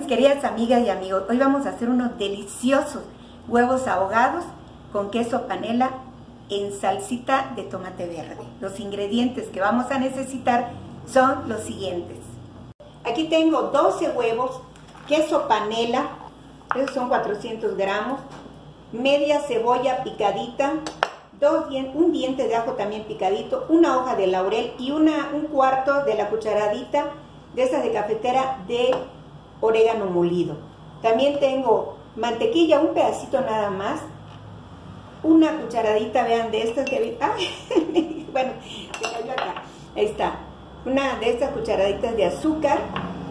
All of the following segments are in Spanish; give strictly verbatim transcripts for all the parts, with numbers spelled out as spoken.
queridas amigas y amigos, hoy vamos a hacer unos deliciosos huevos ahogados con queso panela en salsita de tomate verde. Los ingredientes que vamos a necesitar son los siguientes. Aquí tengo doce huevos, queso panela, esos son cuatrocientos gramos, media cebolla picadita, dos, un diente de ajo también picadito, una hoja de laurel y una, un cuarto de la cucharadita de esas de cafetera de orégano molido. También tengo mantequilla, un pedacito nada más, una cucharadita, vean, de estas que... ¡Ay! Bueno, se cayó acá. Ahí está. Una de estas cucharaditas de azúcar,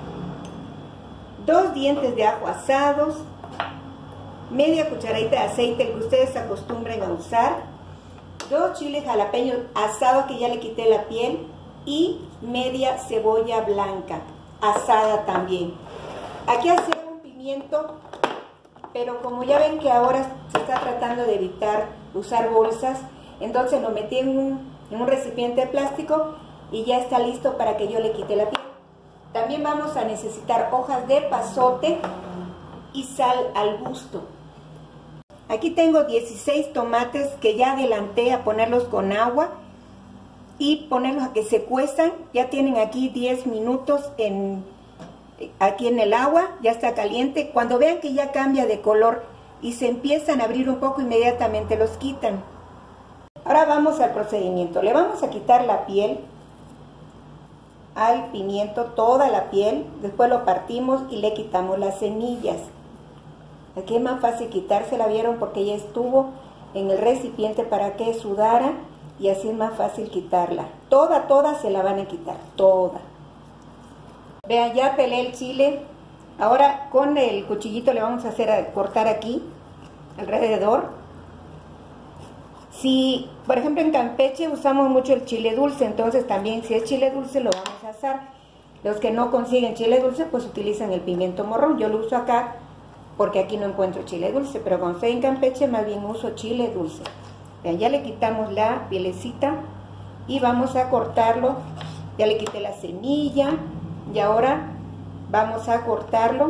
dos dientes de ajo asados, media cucharadita de aceite que ustedes acostumbren a usar, dos chiles jalapeños asados que ya le quité la piel y media cebolla blanca asada también. Aquí hacer un pimiento, pero como ya ven que ahora se está tratando de evitar usar bolsas, entonces lo metí en un, en un recipiente de plástico y ya está listo para que yo le quite la piel. También vamos a necesitar hojas de pasote y sal al gusto. Aquí tengo dieciséis tomates que ya adelanté a ponerlos con agua y ponerlos a que se cuezan. Ya tienen aquí diez minutos en, aquí en el agua, ya está caliente. Cuando vean que ya cambia de color y se empiezan a abrir un poco, inmediatamente los quitan. Ahora vamos al procedimiento. Le vamos a quitar la piel al pimiento, toda la piel, después lo partimos y le quitamos las semillas. Aquí es más fácil quitársela, vieron, porque ya estuvo en el recipiente para que sudara y así es más fácil quitarla. Toda, toda se la van a quitar, toda. Vean, ya pelé el chile. Ahora con el cuchillito le vamos a hacer a cortar aquí, alrededor. Si, por ejemplo, en Campeche usamos mucho el chile dulce, entonces también si es chile dulce lo vamos a asar. Los que no consiguen chile dulce, pues utilizan el pimiento morrón. Yo lo uso acá porque aquí no encuentro chile dulce, pero cuando estoy en Campeche más bien uso chile dulce. Vean, ya le quitamos la pielecita y vamos a cortarlo. Ya le quité la semilla y ahora vamos a cortarlo.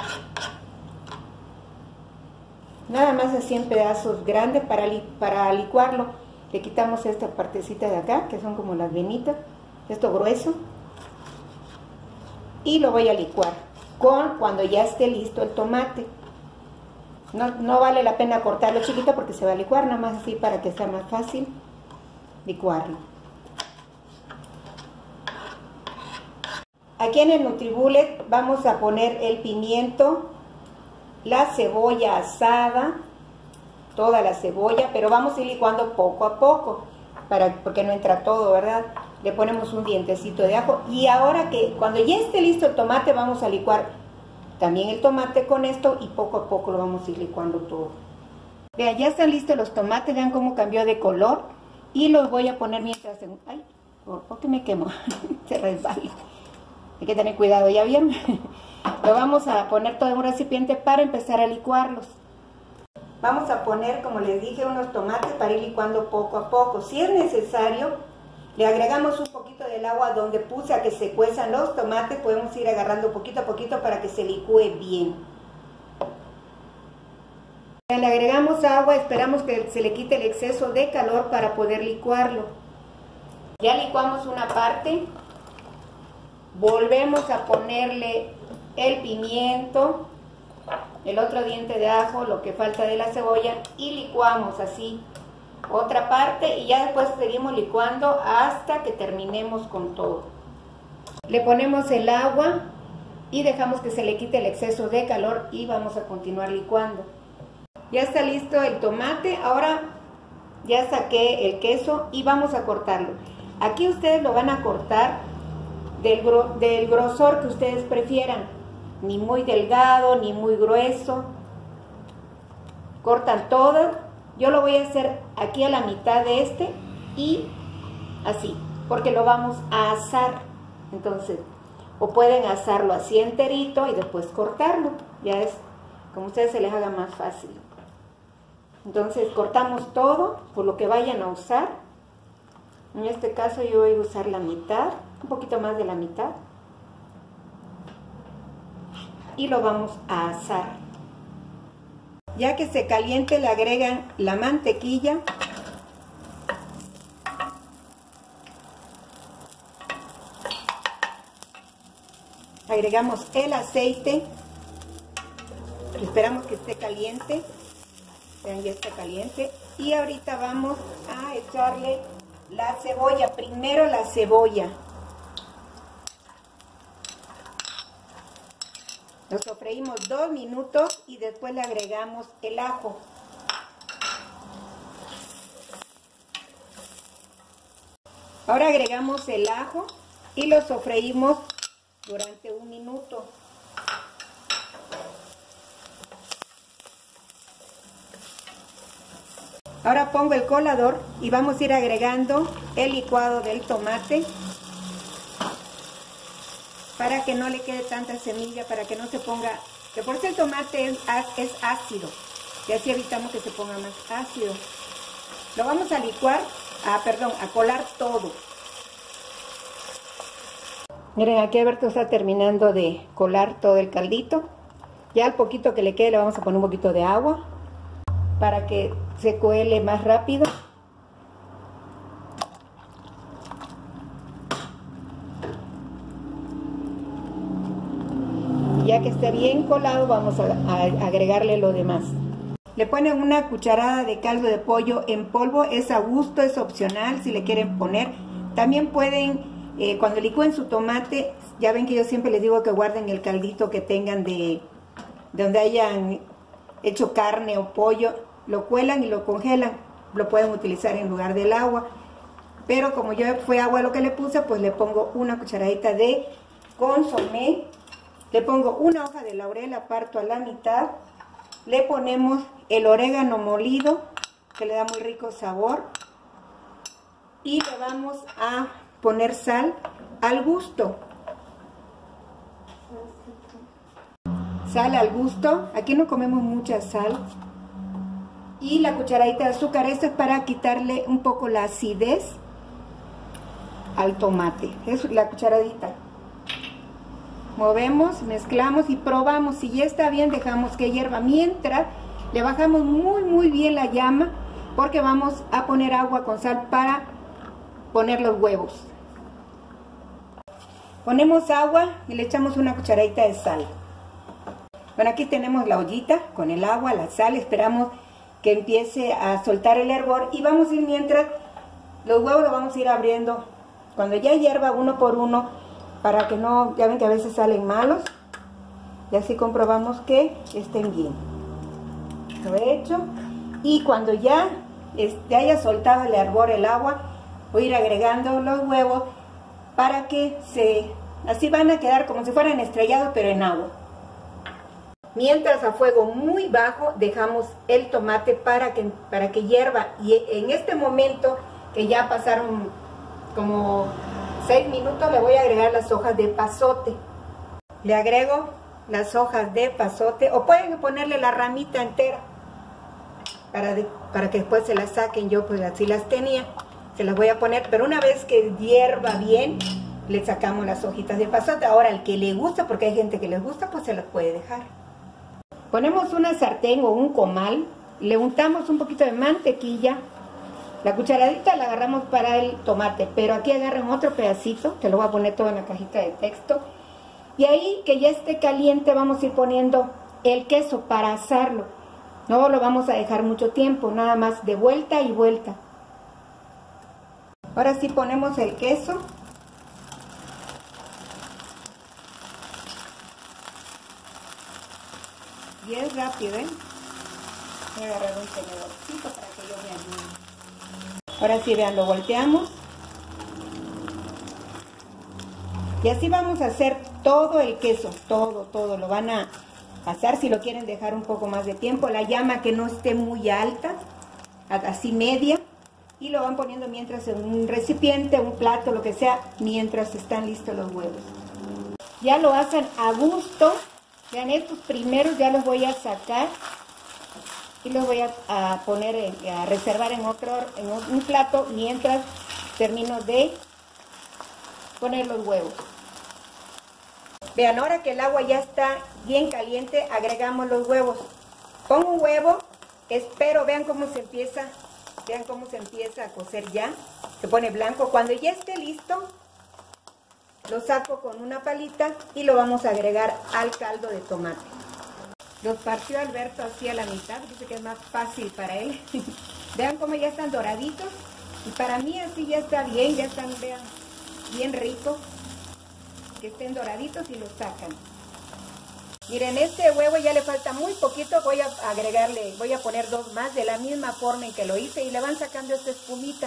Nada más así en pedazos grandes para, li para licuarlo. Le quitamos esta partecita de acá, que son como las venitas, esto grueso. Y lo voy a licuar con cuando ya esté listo el tomate. No, no vale la pena cortarlo chiquito porque se va a licuar, nada más así para que sea más fácil licuarlo. Aquí en el NutriBullet vamos a poner el pimiento, la cebolla asada, toda la cebolla, pero vamos a ir licuando poco a poco, para, porque no entra todo, ¿verdad? Le ponemos un dientecito de ajo y ahora que cuando ya esté listo el tomate vamos a licuar también el tomate con esto y poco a poco lo vamos a ir licuando todo. Vean, ya están listos los tomates, vean cómo cambió de color y los voy a poner mientras... En... ¡Ay! ¿Por qué me quemo? Se resbala. Hay que tener cuidado, ¿ya vieron? Lo vamos a poner todo en un recipiente para empezar a licuarlos. Vamos a poner, como les dije, unos tomates para ir licuando poco a poco. Si es necesario, le agregamos un poquito del agua donde puse a que se cuezan los tomates. Podemos ir agarrando poquito a poquito para que se licúe bien. Le agregamos agua, esperamos que se le quite el exceso de calor para poder licuarlo. Ya licuamos una parte. Volvemos a ponerle el pimiento, el otro diente de ajo, lo que falta de la cebolla y licuamos así otra parte y ya después seguimos licuando hasta que terminemos con todo. Le ponemos el agua y dejamos que se le quite el exceso de calor y vamos a continuar licuando. Ya está listo el tomate, ahora ya saqué el queso y vamos a cortarlo. Aquí ustedes lo van a cortar del, gro del grosor que ustedes prefieran, ni muy delgado ni muy grueso. Cortan todo. Yo lo voy a hacer aquí a la mitad de este y así, porque lo vamos a asar. Entonces, o pueden asarlo así enterito y después cortarlo. Ya es como a ustedes se les haga más fácil. Entonces cortamos todo por lo que vayan a usar. En este caso yo voy a usar la mitad, un poquito más de la mitad. y lo vamos a asar. Ya que se caliente, le agregan la mantequilla. Agregamos el aceite. Esperamos que esté caliente. Vean, ya está caliente. Y ahorita vamos a echarle la cebolla. Primero la cebolla. Lo sofreímos dos minutos y después le agregamos el ajo. Ahora agregamos el ajo y lo sofreímos durante un minuto. Ahora pongo el colador y vamos a ir agregando el licuado del tomate para que no le quede tanta semilla, para que no se ponga, que por si el tomate es, es ácido, y así evitamos que se ponga más ácido. Lo vamos a licuar, ah, perdón, a colar todo. Miren, aquí Alberto está terminando de colar todo el caldito. Ya al poquito que le quede le vamos a poner un poquito de agua para que se cuele más rápido. Ya que esté bien colado, vamos a, a agregarle lo demás. Le ponen una cucharada de caldo de pollo en polvo, es a gusto, es opcional si le quieren poner. También pueden, eh, cuando licúen su tomate, ya ven que yo siempre les digo que guarden el caldito que tengan de, de donde hayan hecho carne o pollo, lo cuelan y lo congelan, lo pueden utilizar en lugar del agua. Pero como yo fue agua lo que le puse, pues le pongo una cucharadita de consomé. Le pongo una hoja de laurel, la parto a la mitad. Le ponemos el orégano molido, que le da muy rico sabor. Y le vamos a poner sal al gusto. Sal al gusto. Aquí no comemos mucha sal. Y la cucharadita de azúcar. Esto es para quitarle un poco la acidez al tomate. Es la cucharadita. Movemos, mezclamos y probamos. Si ya está bien, dejamos que hierva. Mientras, le bajamos muy muy bien la llama, porque vamos a poner agua con sal para poner los huevos. Ponemos agua y le echamos una cucharadita de sal. Bueno, aquí tenemos la ollita con el agua, la sal. Esperamos que empiece a soltar el hervor y vamos a ir, mientras los huevos los vamos a ir abriendo cuando ya hierva uno por uno, para que no, ya ven que a veces salen malos, y así comprobamos que estén bien. Lo he hecho, y cuando ya este, haya soltado el hervor, el agua, voy a ir agregando los huevos para que se, así van a quedar como si fueran estrellados, pero en agua. Mientras, a fuego muy bajo dejamos el tomate para que, para que hierva, y en este momento que ya pasaron como seis minutos, le voy a agregar las hojas de pasote. Le agrego las hojas de pasote, o pueden ponerle la ramita entera para, de, para que después se las saquen. Yo pues así las tenía, se las voy a poner, pero una vez que hierva bien le sacamos las hojitas de pasote. Ahora, al que le gusta, porque hay gente que les gusta, pues se las puede dejar. Ponemos una sartén o un comal, le untamos un poquito de mantequilla. La cucharadita la agarramos para el tomate, pero aquí agarren otro pedacito, que lo voy a poner todo en la cajita de texto. Y ahí, que ya esté caliente, vamos a ir poniendo el queso para asarlo. No lo vamos a dejar mucho tiempo, nada más de vuelta y vuelta. Ahora sí ponemos el queso. Y es rápido, ¿eh? Voy a agarrar un tenedorcito para que yo me ayude. Ahora sí, vean, lo volteamos. Y así vamos a hacer todo el queso, todo, todo. Lo van a asar, si lo quieren dejar un poco más de tiempo. La llama que no esté muy alta, así media. Y lo van poniendo mientras en un recipiente, un plato, lo que sea, mientras están listos los huevos. Ya lo hacen a gusto. Vean, estos primeros ya los voy a sacar y los voy a, a poner, en, a reservar en otro, en un plato, mientras termino de poner los huevos. Vean, ahora que el agua ya está bien caliente, agregamos los huevos. Pongo un huevo, espero, vean cómo se empieza, vean cómo se empieza a cocer ya. Se pone blanco. Cuando ya esté listo, lo saco con una palita y lo vamos a agregar al caldo de tomate. Los partió Alberto así a la mitad, dice que es más fácil para él. Vean cómo ya están doraditos. Y para mí así ya está bien, ya están, vean, bien ricos. Que estén doraditos y los sacan. Miren, este huevo ya le falta muy poquito, voy a agregarle, voy a poner dos más de la misma forma en que lo hice y le van sacando esta espumita.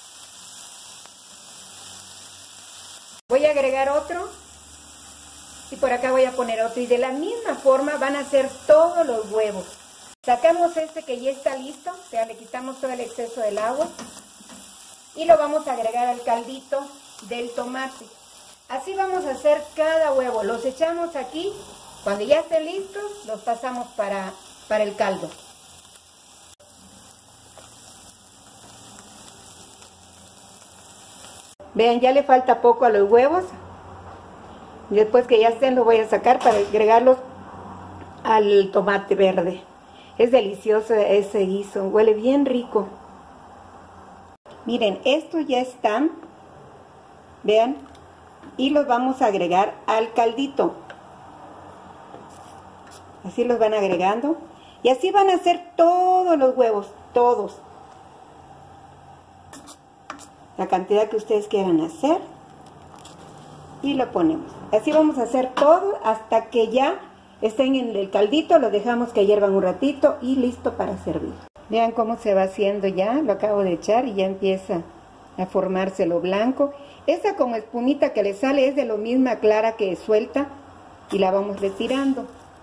Voy a agregar otro y por acá voy a poner otro y de la misma forma van a hacer todos los huevos. Sacamos este que ya está listo, o sea, le quitamos todo el exceso del agua y lo vamos a agregar al caldito del tomate. Así vamos a hacer cada huevo, los echamos aquí, cuando ya estén listos, los pasamos para, para el caldo. Vean, ya le falta poco a los huevos, después que ya estén los voy a sacar para agregarlos al tomate verde. Es delicioso ese guiso, huele bien rico. Miren, estos ya están, vean. Y los vamos a agregar al caldito. Así los van agregando. Y así van a hacer todos los huevos, todos. La cantidad que ustedes quieran hacer. Y lo ponemos. Así vamos a hacer todo hasta que ya estén en el caldito. Lo dejamos que hiervan un ratito y listo para servir. Vean cómo se va haciendo ya. Lo acabo de echar y ya empieza a formarse lo blanco. Esa como espumita que le sale es de lo misma clara que suelta y la vamos retirando.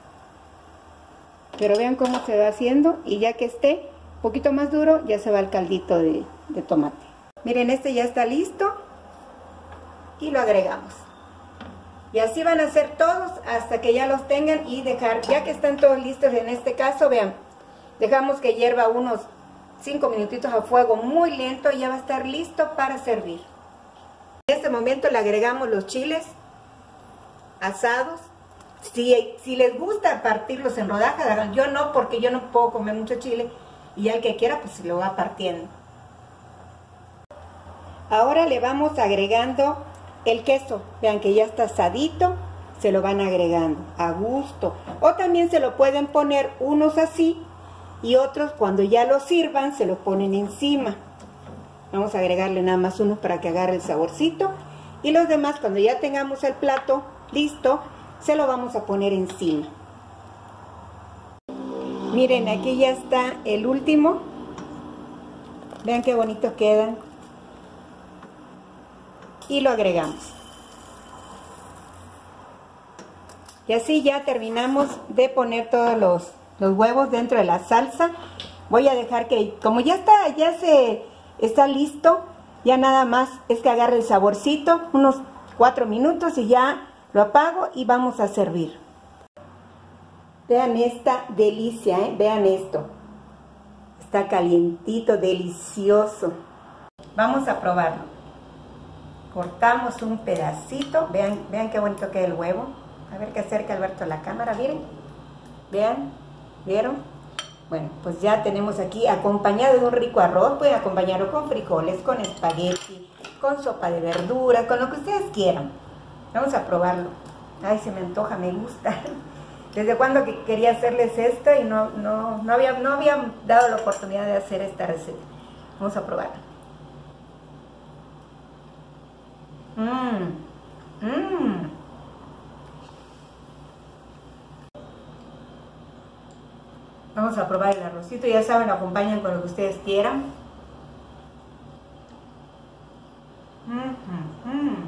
Pero vean cómo se va haciendo y ya que esté un poquito más duro ya se va al caldito de, de tomate. Miren, este ya está listo y lo agregamos. Y así van a hacer todos hasta que ya los tengan y dejar, ya que están todos listos en este caso, vean, dejamos que hierva unos cinco minutitos a fuego muy lento y ya va a estar listo para servir. En este momento le agregamos los chiles asados. Si, si les gusta partirlos en rodajas, yo no, porque yo no puedo comer mucho chile. Y al que quiera, pues se lo va partiendo. Ahora le vamos agregando el queso. Vean que ya está asadito. Se lo van agregando a gusto. O también se lo pueden poner unos así. Y otros cuando ya lo sirvan, se lo ponen encima. Vamos a agregarle nada más uno para que agarre el saborcito. Y los demás, cuando ya tengamos el plato listo, se lo vamos a poner encima. Miren, aquí ya está el último. Vean qué bonito quedan. Y lo agregamos. Y así ya terminamos de poner todos los, los huevos dentro de la salsa. Voy a dejar que, como ya está, ya se... está listo, ya nada más es que agarre el saborcito, unos cuatro minutos y ya lo apago y vamos a servir. Vean esta delicia, ¿eh? Vean esto. Está calientito, delicioso. Vamos a probarlo. Cortamos un pedacito, vean, vean qué bonito queda el huevo. A ver que acerca Alberto la cámara, miren. Vean, ¿vieron? Bueno, pues ya tenemos aquí acompañado de un rico arroz. Pueden acompañarlo con frijoles, con espagueti, con sopa de verdura, con lo que ustedes quieran. Vamos a probarlo. Ay, se me antoja, me gusta. Desde cuando que quería hacerles esto y no, no, no, había, no había dado la oportunidad de hacer esta receta. Vamos a probarla. Mmm, mmm. Vamos a probar el arrocito, ya saben, lo acompañan con lo que ustedes quieran. Mm, mm, mm.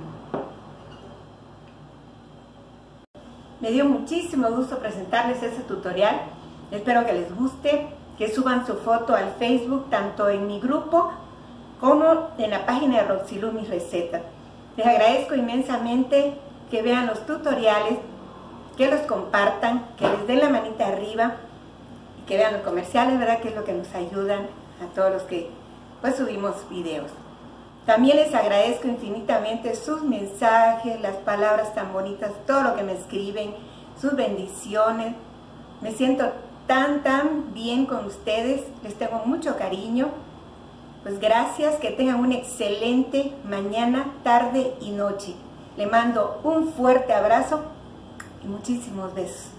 Me dio muchísimo gusto presentarles este tutorial. Espero que les guste, que suban su foto al Facebook, tanto en mi grupo como en la página de Roxilú Mis Recetas. Les agradezco inmensamente que vean los tutoriales, que los compartan, que les den la manita arriba, que vean los comerciales, ¿verdad? Que es lo que nos ayudan a todos los que pues subimos videos. También les agradezco infinitamente sus mensajes, las palabras tan bonitas, todo lo que me escriben, sus bendiciones. Me siento tan, tan bien con ustedes, les tengo mucho cariño. Pues gracias, que tengan una excelente mañana, tarde y noche. Le mando un fuerte abrazo y muchísimos besos.